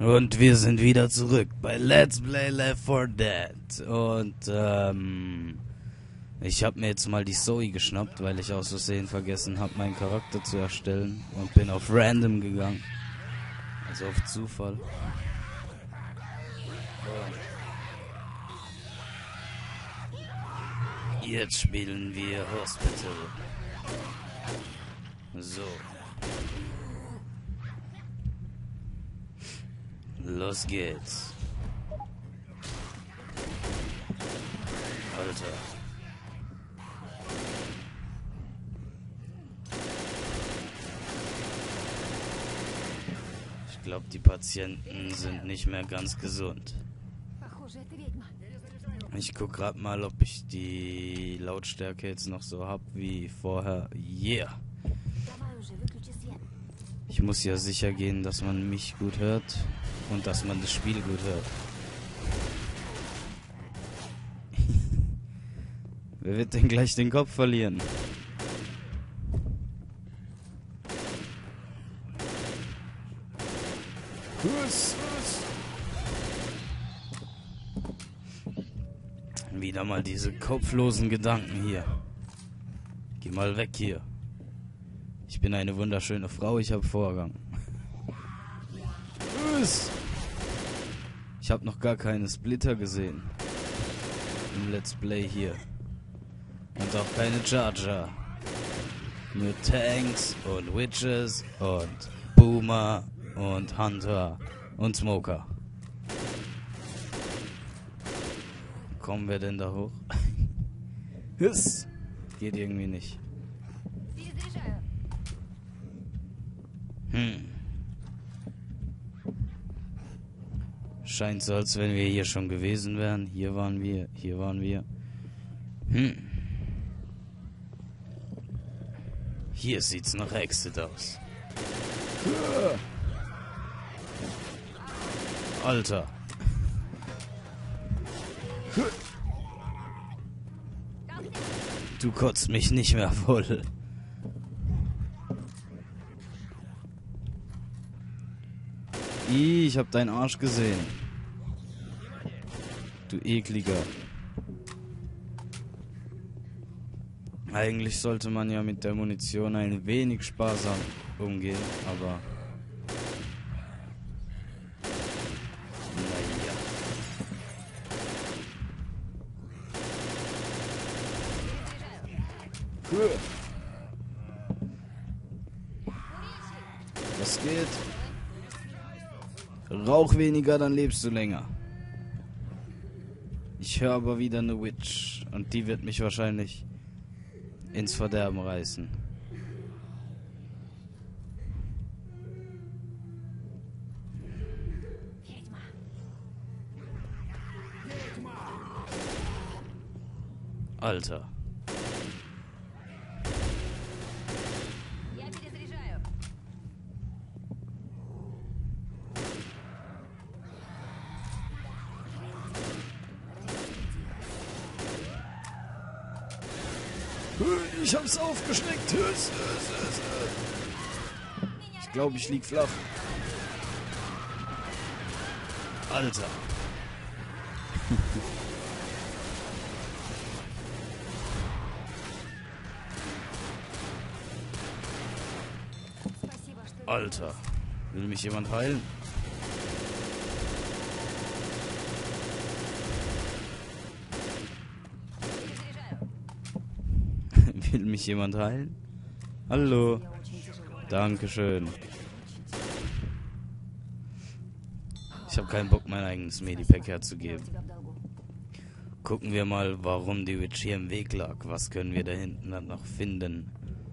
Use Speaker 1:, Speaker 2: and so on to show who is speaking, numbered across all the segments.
Speaker 1: Und wir sind wieder zurück bei Let's Play Left 4 Dead. Und, ich habe mir jetzt mal die Zoe geschnappt, weil ich aus Versehen vergessen habe, meinen Charakter zu erstellen. Und bin auf Random gegangen. Also auf Zufall. Jetzt spielen wir Hospital. So. Los geht's. Alter. Ich glaube, die Patienten sind nicht mehr ganz gesund. Ich guck gerade mal, ob ich die Lautstärke jetzt noch so hab wie vorher. Yeah. Ich muss ja sicher gehen, dass man mich gut hört und dass man das Spiel gut hört. Wer wird denn gleich den Kopf verlieren? Wieder mal diese kopflosen Gedanken hier. Geh mal weg hier. Ich bin eine wunderschöne Frau, ich habe Vorgang. Ich habe noch gar keine Splitter gesehen. Im Let's Play hier. Und auch keine Charger. Nur Tanks und Witches und Boomer und Hunter und Smoker. Kommen wir denn da hoch? Geht irgendwie nicht. Scheint so, als wenn wir hier schon gewesen wären. Hier waren wir, hier waren wir. Hier sieht's nach Exit aus. Alter. Du kotzt mich nicht mehr voll. Ich hab deinen Arsch gesehen. Du ekliger. Eigentlich sollte man ja mit der Munition ein wenig sparsam umgehen, aber... Naja. Was geht? Rauch weniger, dann lebst du länger. Ich höre aber wieder eine Witch. Und die wird mich wahrscheinlich ins Verderben reißen. Alter. Ich hab's aufgeschreckt. Ich glaube, ich lieg flach. Alter. Alter. Will mich jemand heilen? Will mich jemand heilen? Hallo. Dankeschön. Ich habe keinen Bock, mein eigenes Medipack herzugeben. Gucken wir mal, warum die Witch hier im Weg lag. Was können wir da hinten dann noch finden?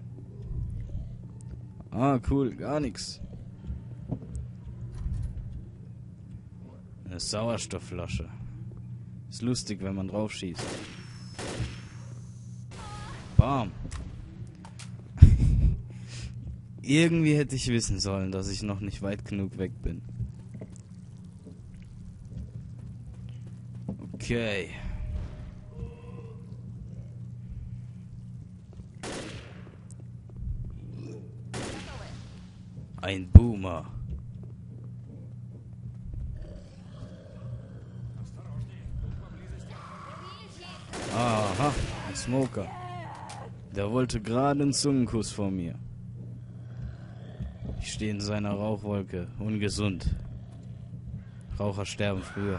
Speaker 1: Ah, cool. Gar nichts. Eine Sauerstoffflasche. Ist lustig, wenn man drauf schießt. Bam. Irgendwie hätte ich wissen sollen, dass ich noch nicht weit genug weg bin. Okay. Ein Boomer. Aha, ein Smoker. Der wollte gerade einen Zungenkuss von mir. Ich stehe in seiner Rauchwolke. Ungesund. Raucher sterben früher.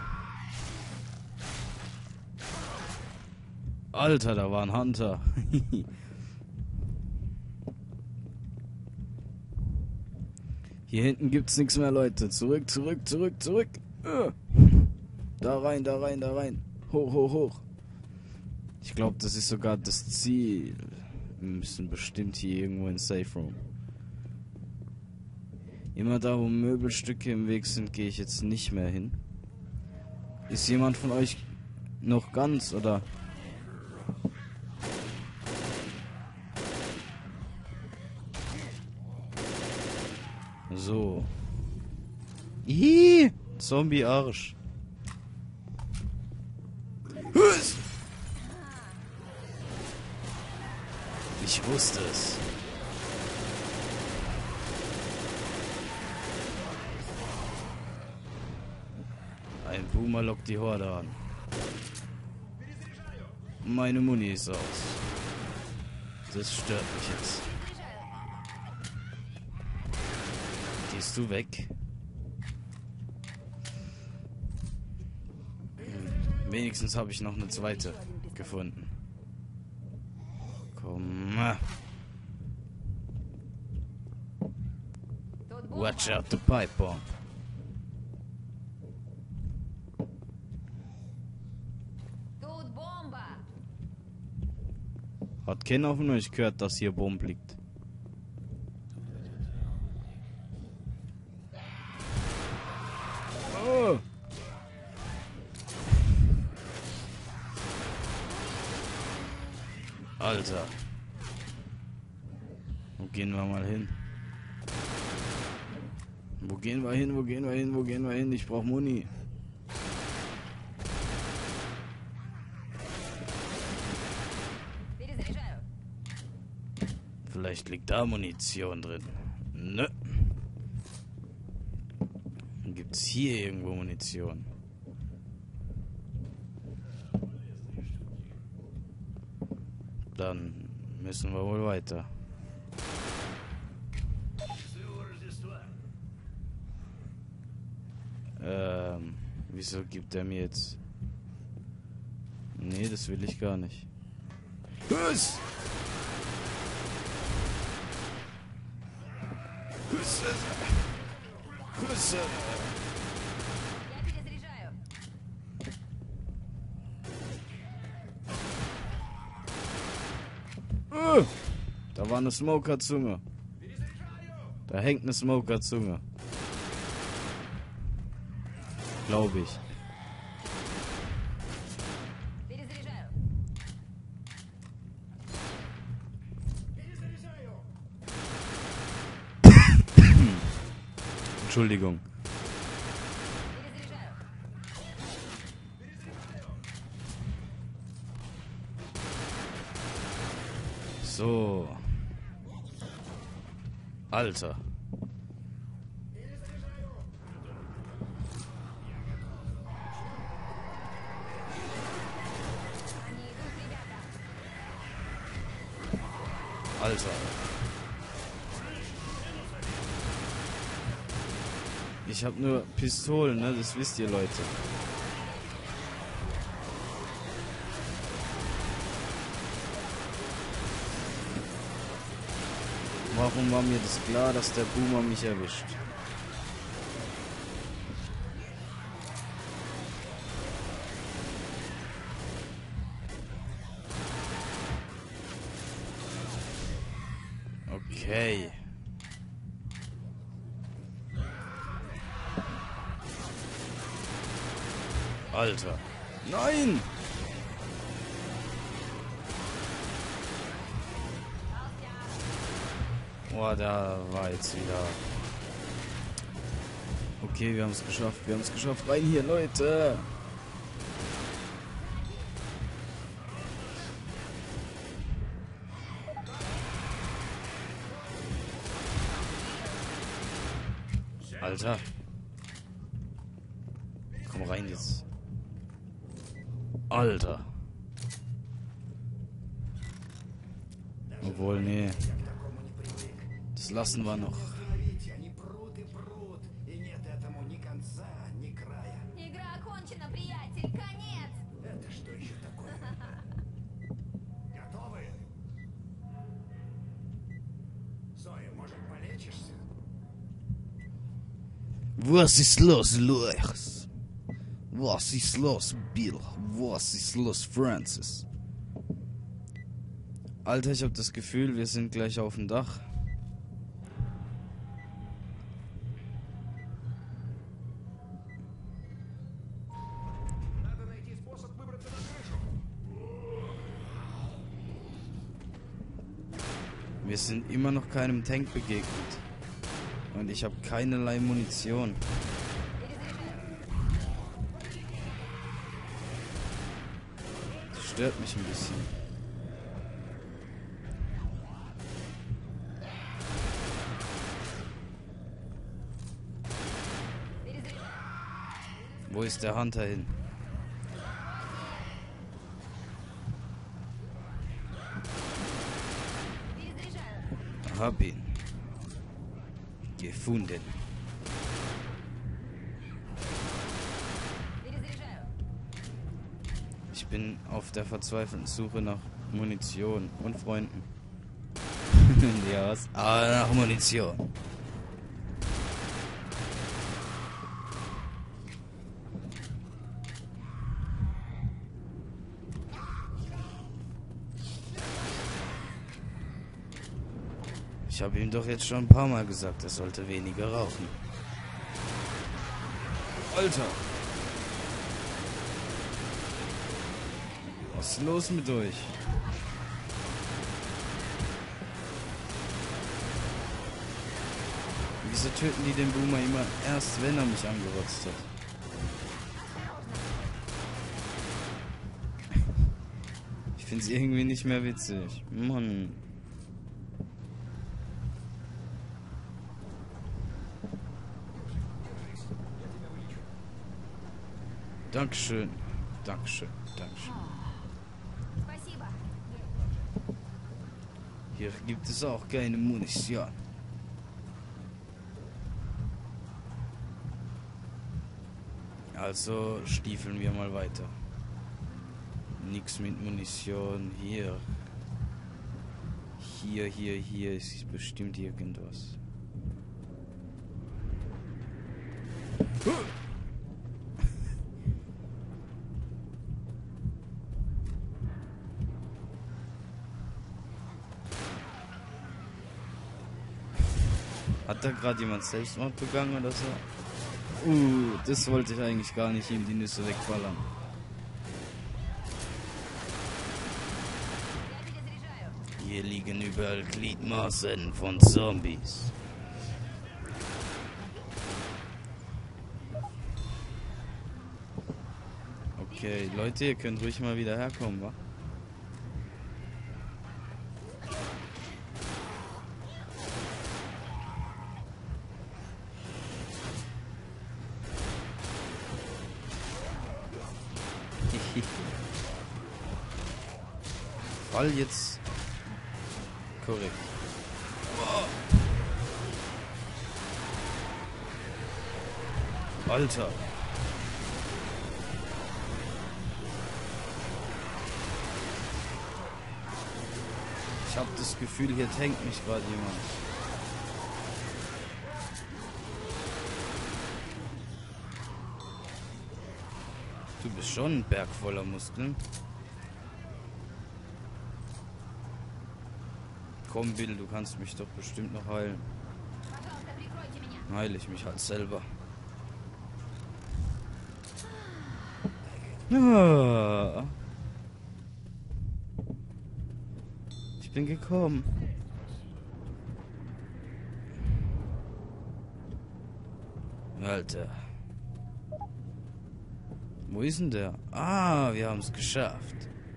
Speaker 1: Alter, da war ein Hunter. Hier hinten gibt's nichts mehr, Leute. Zurück, zurück, zurück, zurück. Da rein, da rein, da rein. Hoch, hoch, hoch. Ich glaube, das ist sogar das Ziel. Wir müssen bestimmt hier irgendwo in Safe Room. Immer da, wo Möbelstücke im Weg sind, gehe ich jetzt nicht mehr hin. Ist jemand von euch noch ganz, oder? So. Ih, Zombie-Arsch. Ich wusste es. Ein Boomer lockt die Horde an. Meine Muni ist aus. Das stört mich jetzt. Gehst du weg? Wenigstens habe ich noch eine zweite gefunden. Komm. Watch out the pipe bomb. Hat keiner von euch gehört, dass hier Bomb liegt? Oh. Alter. Wo gehen wir mal hin? Wo gehen wir hin? Wo gehen wir hin? Wo gehen wir hin? Ich brauche Muni. Vielleicht liegt da Munition drin. Nö. Gibt's hier irgendwo Munition? Dann müssen wir wohl weiter. Wieso gibt er mir jetzt... Nee, das will ich gar nicht. Was? Da war eine Smoker-Zunge. Da hängt eine Smoker-Zunge. Glaube ich. Entschuldigung. So. Alter. Alter. Ich habe nur Pistolen, ne? Das wisst ihr, Leute. Warum war mir das klar, dass der Boomer mich erwischt? Okay. Alter. Nein! Boah, da war jetzt wieder... Okay, wir haben es geschafft. Wir haben es geschafft. Rein hier, Leute! Alter. Komm rein jetzt. Alter. Obwohl, nee. Das lassen wir noch.
Speaker 2: Игра окончена, приятель, конец!
Speaker 3: Это что еще такое? Готовы? Зоя, может, полечишься?
Speaker 1: Was ist los, Luis? Was ist los, Bill? Was ist los, Francis? Alter, ich habe das Gefühl, wir sind gleich auf dem Dach.
Speaker 3: Надо найти способ выбраться на крышу.
Speaker 1: Wir sind immer noch keinem Tank begegnet. Und ich habe keinerlei Munition. Das stört mich ein bisschen. Wo ist der Hunter hin? Hab ihn. Gefunden. Ich bin auf der verzweifelten Suche nach Munition und Freunden. Ja, was? Ah, nach Munition. Ich habe ihm doch jetzt schon ein paar Mal gesagt, er sollte weniger rauchen. Alter! Was ist los mit euch? Wieso töten die den Boomer immer erst, wenn er mich angerotzt hat? Ich finde es irgendwie nicht mehr witzig. Mann. Dankeschön. Dankeschön. Dankeschön.
Speaker 2: Спасибо.
Speaker 1: Hier gibt es auch keine Munition. Also stiefeln wir mal weiter. Nix mit Munition. Hier. Hier ist bestimmt irgendwas. Hat da gerade jemand Selbstmord begangen oder so? Das wollte ich eigentlich gar nicht, ihm die Nüsse wegballern. Hier liegen überall Gliedmaßen von Zombies. Okay, Leute, ihr könnt ruhig mal wieder herkommen, wa? Fall jetzt korrekt. Alter. Ich habe das Gefühl, hier tankt mich gerade jemand. Du bist schon ein Berg voller Muskeln. Komm, Bill, du kannst mich doch bestimmt noch heilen.
Speaker 2: Пожалуйста, прикройте меня.
Speaker 1: Heile ich mich halt selber. Ah. Ich bin gekommen. Alter. Wo ist denn der? Ah, wir haben es geschafft.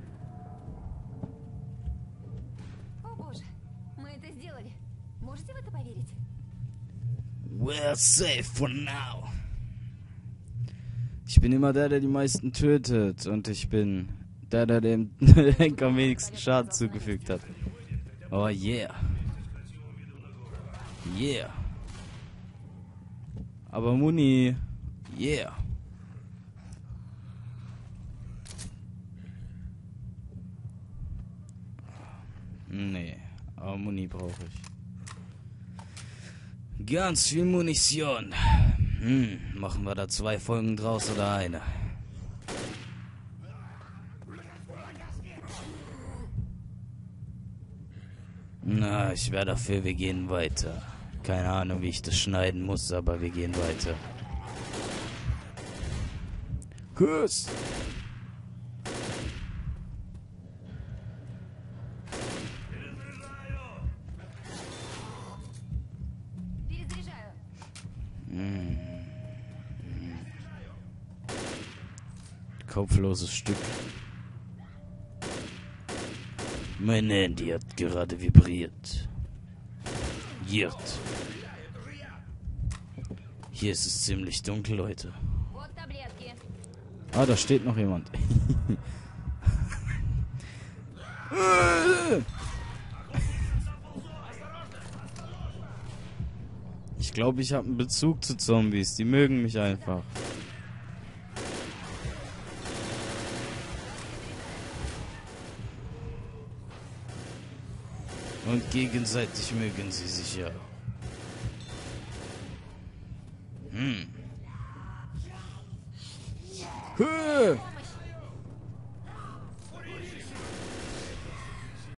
Speaker 2: О боже, мы это сделали. Можете в это поверить?
Speaker 1: We're safe for now. Ich bin immer der die meisten tötet. Und ich bin der dem Henk am wenigsten Schaden zugefügt hat. Oh yeah. Yeah. Aber Muni. Yeah. Nee, aber Muni brauche ich. Ganz viel Munition. Machen wir da 2 Folgen draus oder eine? Na, ich wäre dafür, wir gehen weiter. Keine Ahnung, wie ich das schneiden muss, aber wir gehen weiter. Kuss!
Speaker 2: Перезаряжаю.
Speaker 1: Kopfloses Stück. Mein Handy hat gerade vibriert. Jirt. Hier ist es ziemlich dunkel, Leute.
Speaker 2: Вот таблетки.
Speaker 1: Ah, da steht noch jemand. Ich glaube, ich habe einen Bezug zu Zombies. Die mögen mich einfach. Und gegenseitig mögen sie sich ja. Höh!